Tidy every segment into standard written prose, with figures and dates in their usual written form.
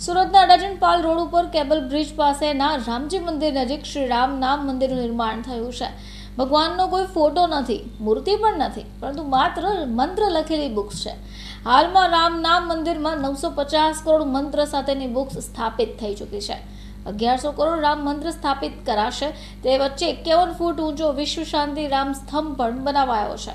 સુરતના અડાજણપાલ રોડ ઉપર cable bridge પાસેના રામજી મંદિર નજીક શ્રી રામ નામ મંદિરનું નિર્માણ થયું છે। ભગવાનનો કોઈ ફોટો નથી, મૂર્તિ પણ નથી, પરંતુ માત્ર મંત્ર લખેલી બુક્સ છે। હાલમાં રામ નામ મંદિરમાં 950 કરોડ મંત્ર સાથેની બુક્સ સ્થાપિત થઈ ચૂકી છે। 1100 કરોડ રામ મંત્ર સ્થાપિત કરાશે તે વચ્ચે 51 ફૂટ ઊંચો વિશ્વ શાંતિ રામ સ્તંભ પણ બનાવાયો છે।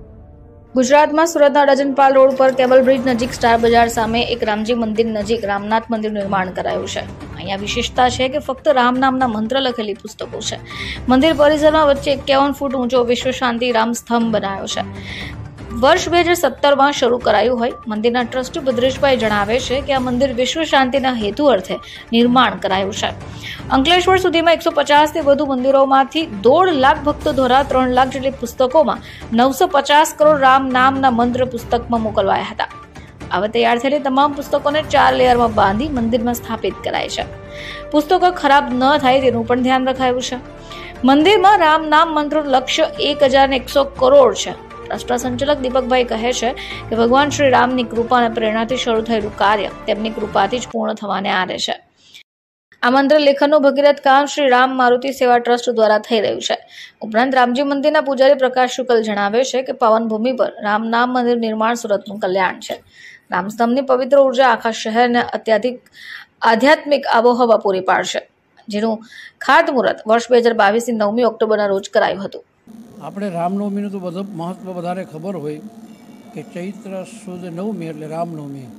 ગુજરાતમાં સુરતના અડાજણપાલ રોડ પર કેબલ બ્રિજ નજીક સ્ટાર બજાર સામે એક રામજી મંદિર નજીક રામનાથ મંદિરનું નિર્માણ કરાયું છે। અહીંયા વિશેષતા છે કે ફક્ત રામ નામના મંત્ર લખેલી પુસ્તકો છે। મંદિર પરિસરમાં વચ્ચે 51 ફૂટ ઊંચો વિશ્વ શાંતિ રામ સ્તંભ બનાવ્યો છે। વર્ષ 2017માં શરૂ કરાયું હોય। મંદિરના ટ્રસ્ટી ભદ્રેશભાઈ જણાવે છે કે આ મંદિર વિશ્વ શાંતિના હેતુ અર્થે નિર્માણ કરાયું છે। અંકલેશ્વર સુધીમાં 150થી વધુ મંદિરોમાંથી 1.5 લાખ ભક્તો દ્વારા 3 લાખ જેટલી પુસ્તકોમાં 950 કરોડ રામ નામના મંત્ર પુસ્તકમાં મોકલવાયા હતા। હવે તૈયાર થયેલી તમામ પુસ્તકોને 4 લેયરમાં બાંધી મંદિરમાં સ્થાપિત કરાય છે। પુસ્તકો ખરાબ ન થાય તેનું પણ ધ્યાન રખાયું છે। મંદિરમાં રામ નામ મંત્રનું લક્ષ્ય 1100 કરોડ છે। રાષ્ટ્ર સંચાલક દીપકભાઈ કહે છે કે ભગવાન શ્રી રામની કૃપા અને પ્રેરણાથી શરૂ થયેલું કાર્ય તેમની કૃપાથી જ પૂર્ણ થવાને આરે છે। આ મંત્ર લેખનનું ભગીરથ કામ શ્રી રામ મારુતિ સેવા ટ્રસ્ટ દ્વારા થઈ રહ્યું છે। ઉપરાંત રામજી મંદિરના પૂજારી પ્રકાશ શુક્લ જણાવે છે કે પાવન ભૂમિ પર રામ નામ મંદિર નિર્માણ સુરતનું કલ્યાણ છે। રામસ્તંભની પવિત્ર ઉર્જા આખા શહેરને અત્યાધિક આધ્યાત્મિક આબોહવા પૂરી પાડશે, જેનું ખાતમુહૂર્ત વર્ષ 2022ની 9મી ઓક્ટોબરના રોજ કરાયું હતું। આપણે રામનવમીનું તો બધું મહત્ત્વ વધારે ખબર હોય કે ચૈત્ર સુદ નવમી એટલે રામનવમી।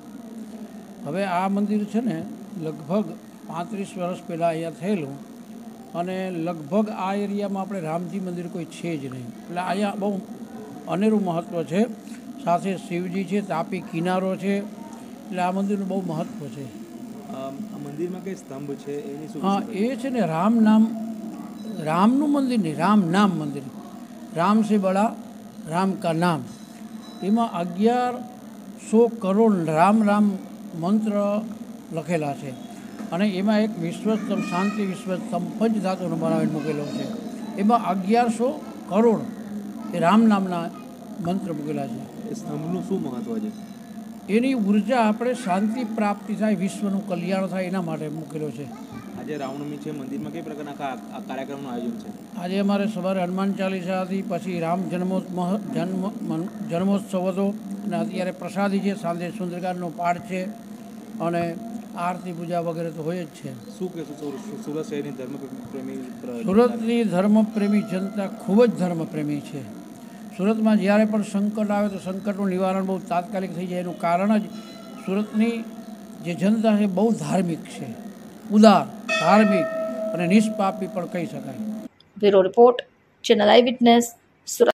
હવે આ મંદિર છે ને લગભગ 35 વર્ષ પહેલાં અહીંયા થયેલું અને લગભગ આ એરિયામાં આપણે રામજી મંદિર કોઈ છે જ નહીં, એટલે અહીંયા બહુ અનેરું મહત્ત્વ છે। સાથે શિવજી છે, તાપી કિનારો છે, એટલે આ મંદિરનું બહુ મહત્ત્વ છે। મંદિરમાં કઈ સ્તંભ છે એની શું? હા, એ છે ને રામ નામ, રામનું મંદિર નહીં, રામ નામ મંદિર। રામ સે બડા રામ કા નામ, એમાં 1100 કરોડ રામ રામ મંત્ર લખેલા છે અને એમાં એક વિશ્વસ્તંભ, શાંતિ વિશ્વસ્તંભ પંચ ધાતુનો બનાવીને મૂકેલો છે। એમાં 1100 કરોડ એ રામ નામના મંત્ર મૂકેલા છે। એ સ્તંભનું શું મહત્વ છે? એની ઉર્જા આપણે શાંતિ પ્રાપ્તિ થાય, વિશ્વનું કલ્યાણ થાય એના માટે મૂકેલો છે। આજે રામનવમી છે, મંદિરમાં કઈ પ્રકારના કાર્યક્રમનું આયોજન છે? આજે અમારે સવારે હનુમાન ચાલીસાથી પછી રામ જન્મોત્સવ હતો અને અત્યારે પ્રસાદી છે, સાંજે સુંદરકાંડનો પાઠ છે અને આરતી પૂજા વગેરે તો હોય જ છે। શું કહેશો સુરત શહેરની ધર્મપ્રેમી? સુરતની ધર્મપ્રેમી જનતા ખૂબ જ ધર્મપ્રેમી છે। સુરતમાં જ્યારે પણ સંકટ આવે તો સંકટનું નિવારણ બહુ તાત્કાલિક થઈ જાય, એનું કારણ જ સુરતની જે જનતા છે બહુ ધાર્મિક છે, ઉદાર, ધાર્મિક અને નિષ્પાપી પણ કહી શકાય। Bureau report, channel eye witness, Surat.